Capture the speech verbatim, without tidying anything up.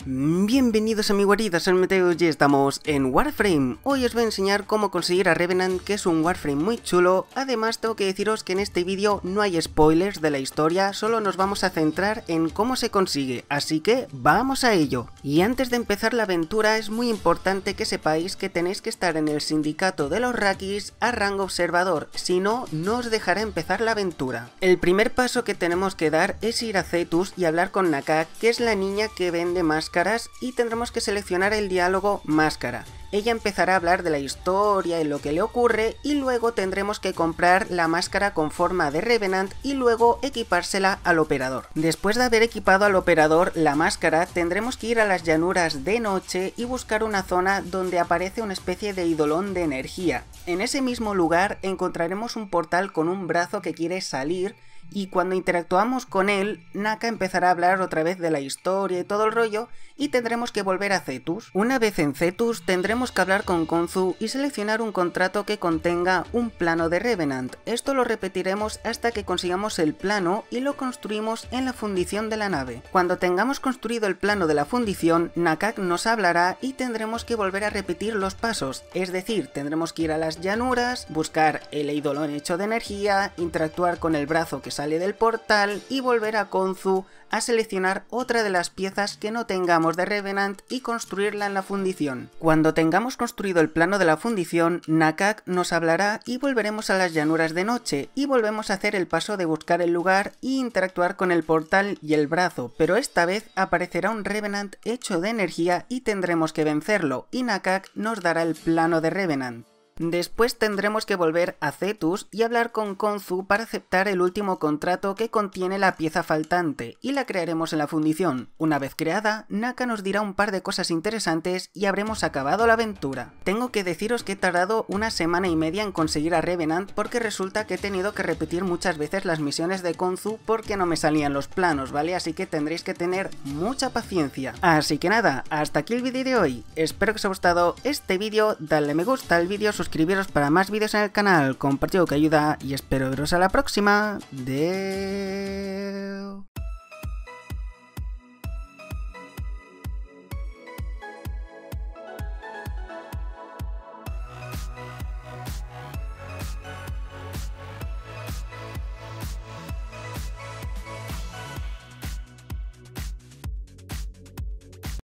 Bienvenidos a mi guarida, soy Meteos y estamos en Warframe. Hoy os voy a enseñar cómo conseguir a Revenant, que es un Warframe muy chulo. Además tengo que deciros que en este vídeo no hay spoilers de la historia, solo nos vamos a centrar en cómo se consigue, así que vamos a ello. Y antes de empezar la aventura es muy importante que sepáis que tenéis que estar en el sindicato de los Rakis a rango observador, si no, no os dejará empezar la aventura. El primer paso que tenemos que dar es ir a Cetus y hablar con Nakak, que es la niña que vende máscaras, y tendremos que seleccionar el diálogo máscara. Ella empezará a hablar de la historia y lo que le ocurre, y luego tendremos que comprar la máscara con forma de Revenant y luego equipársela al operador. Después de haber equipado al operador la máscara, tendremos que ir a las llanuras de noche y buscar una zona donde aparece una especie de idolón de energía. En ese mismo lugar encontraremos un portal con un brazo que quiere salir, y cuando interactuamos con él, Naka empezará a hablar otra vez de la historia y todo el rollo, y tendremos que volver a Cetus. Una vez en Cetus tendremos que hablar con Khonsu y seleccionar un contrato que contenga un plano de Revenant. Esto lo repetiremos hasta que consigamos el plano y lo construimos en la fundición de la nave. Cuando tengamos construido el plano de la fundición, Nakak nos hablará y tendremos que volver a repetir los pasos, es decir, tendremos que ir a las llanuras, buscar el eidolon hecho de energía, interactuar con el brazo que sale del portal y volver a Khonsu a seleccionar otra de las piezas que no tengamos de Revenant y construirla en la fundición. Cuando tengamos construido el plano de la fundición, Nakak nos hablará y volveremos a las llanuras de noche y volvemos a hacer el paso de buscar el lugar y interactuar con el portal y el brazo, pero esta vez aparecerá un Revenant hecho de energía y tendremos que vencerlo, y Nakak nos dará el plano de Revenant. Después tendremos que volver a Cetus y hablar con Khonsu para aceptar el último contrato que contiene la pieza faltante, y la crearemos en la fundición. Una vez creada, Naka nos dirá un par de cosas interesantes y habremos acabado la aventura. Tengo que deciros que he tardado una semana y media en conseguir a Revenant porque resulta que he tenido que repetir muchas veces las misiones de Khonsu porque no me salían los planos, ¿vale? Así que tendréis que tener mucha paciencia. Así que nada, hasta aquí el vídeo de hoy. Espero que os haya gustado este vídeo, dadle me gusta al vídeo, suscribiros para más vídeos en el canal, compartido que ayuda, y espero veros a la próxima. Deu.